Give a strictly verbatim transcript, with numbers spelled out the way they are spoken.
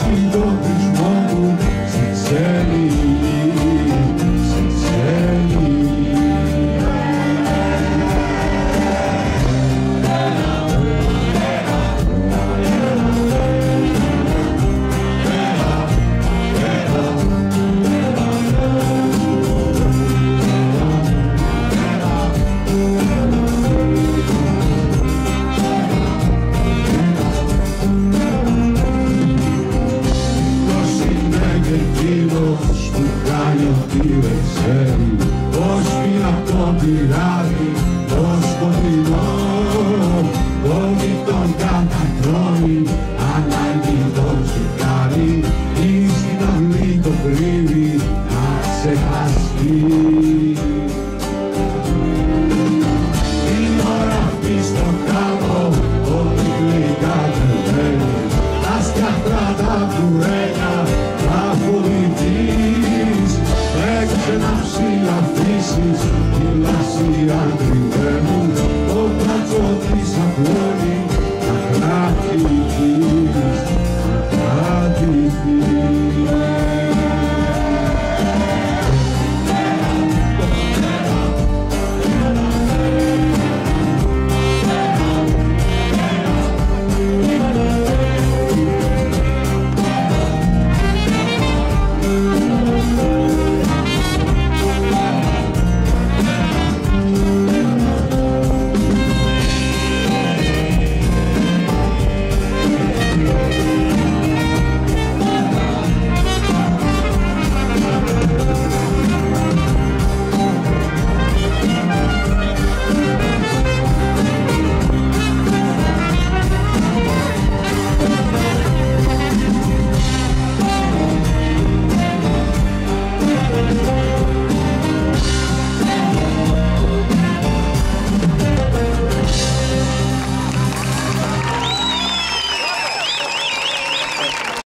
συντοπισμό μου σε ξένη γη, σε ξένη γη. Εκείνος που κάνει ό,τι δεν ξέρει, πως πήρα απ' το πυράδι το σκοτεινό, ότι τον κατατρώνει ανάγκη το τσιγάρι ή στην αυλή το κρύβει να ξεχαστεί. Την ώρα αυτή στον κάμπο όλοι γλυκά τρεβαίνει, τα σκιαχτρά τα κουρέ